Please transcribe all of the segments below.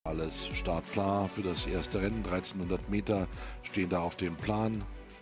Alles startklar für das erste Rennen. 1300 Meter stehen da auf dem Plan.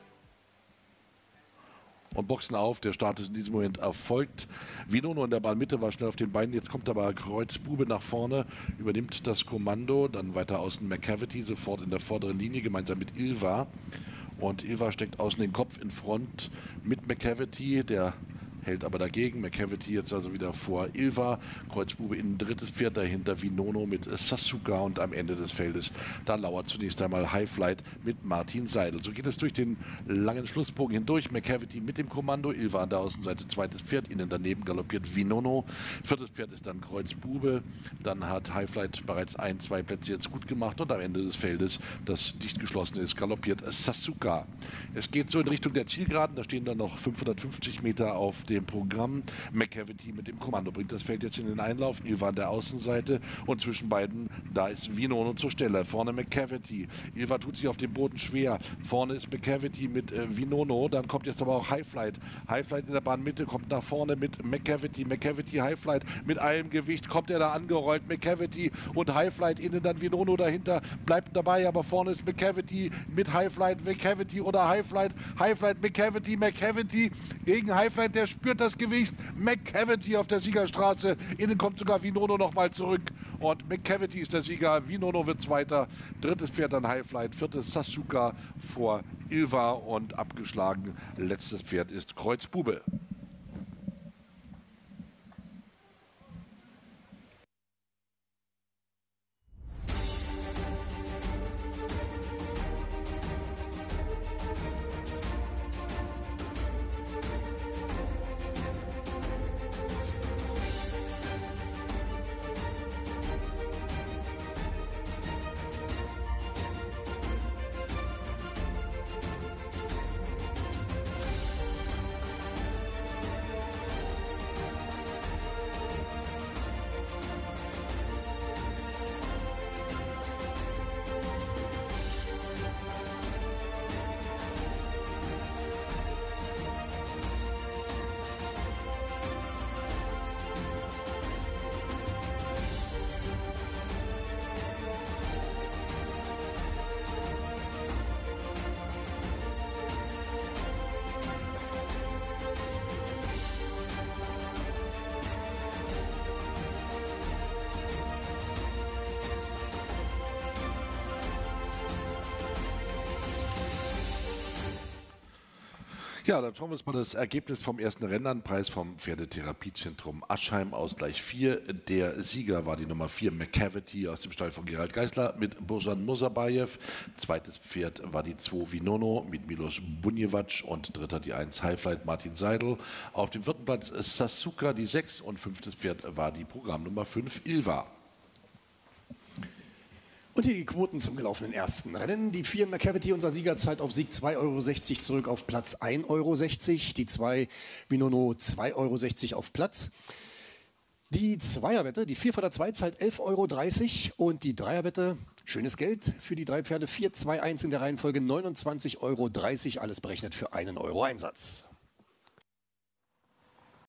Und boxen auf. Der Start ist in diesem Moment erfolgt. Vinono in der Bahnmitte war schnell auf den Beinen. Jetzt kommt aber Kreuzbube nach vorne, übernimmt das Kommando. Dann weiter außen McCavity sofort in der vorderen Linie, gemeinsam mit Ilva. Und Ilva steckt außen den Kopf in Front mit McCavity, der hält aber dagegen. McCavity jetzt also wieder vor Ilva. Kreuzbube in ein drittes Pferd, dahinter Vinono mit Sasuka und am Ende des Feldes, da lauert zunächst einmal High Flight mit Martin Seidel. So geht es durch den langen Schlussbogen hindurch. McCavity mit dem Kommando, Ilva an der Außenseite, zweites Pferd, innen daneben galoppiert Vinono. Viertes Pferd ist dann Kreuzbube. Dann hat High Flight bereits ein, zwei Plätze jetzt gut gemacht und am Ende des Feldes, das dicht geschlossen ist, galoppiert Sasuka. Es geht so in Richtung der Zielgeraden, da stehen dann noch 550 Meter auf dem Programm. McCavity mit dem Kommando bringt das Feld jetzt in den Einlauf. Ilva an der Außenseite und zwischen beiden, da ist Vinono zur Stelle. Vorne McCavity. Ilva tut sich auf dem Boden schwer. Vorne ist McCavity mit Vinono. Dann kommt jetzt aber auch High Flight. High Flight in der Bahnmitte kommt nach vorne mit McCavity. McCavity, High Flight mit allem Gewicht kommt er da angerollt. McCavity und High Flight, innen dann Vinono dahinter, bleibt dabei, aber vorne ist McCavity mit High Flight. McCavity oder High Flight. High Flight, McCavity, McCavity gegen High Flight, der spürt das Gewicht. McCavity auf der Siegerstraße. Innen kommt sogar Vinono nochmal zurück. Und McCavity ist der Sieger. Vinono wird Zweiter. Drittes Pferd dann High Flight. Viertes Sasuka vor Ilva. Und abgeschlagen letztes Pferd ist Kreuzbube. Ja, dann schauen wir uns mal das Ergebnis vom ersten Rennen an. Preis vom Pferdetherapiezentrum Aschheim, Ausgleich 4. Der Sieger war die Nummer 4, McCavity aus dem Stall von Gerald Geisler mit Bojan Musabayev. Zweites Pferd war die 2 Vinono mit Milos Bunjevac und dritter die 1 High Flight Martin Seidel. Auf dem vierten Platz Sasuka die 6 und fünftes Pferd war die Programmnummer 5 Ilva. Und hier die Quoten zum gelaufenen ersten Rennen. Die 4 McCavity, unser Sieger, zahlt auf Sieg 2,60 Euro zurück auf Platz 1,60 Euro. Die 2 Vinono 2,60 Euro auf Platz. Die Zweierwette, die 4 vor der 2 zahlt 11,30 Euro und die Dreierwette, schönes Geld für die 3 Pferde, 4, 2, 1 in der Reihenfolge 29,30 Euro, alles berechnet für 1 Euro Einsatz.